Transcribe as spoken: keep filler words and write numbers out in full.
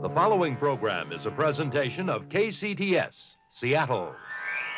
The following program is a presentation of K C T S, Seattle.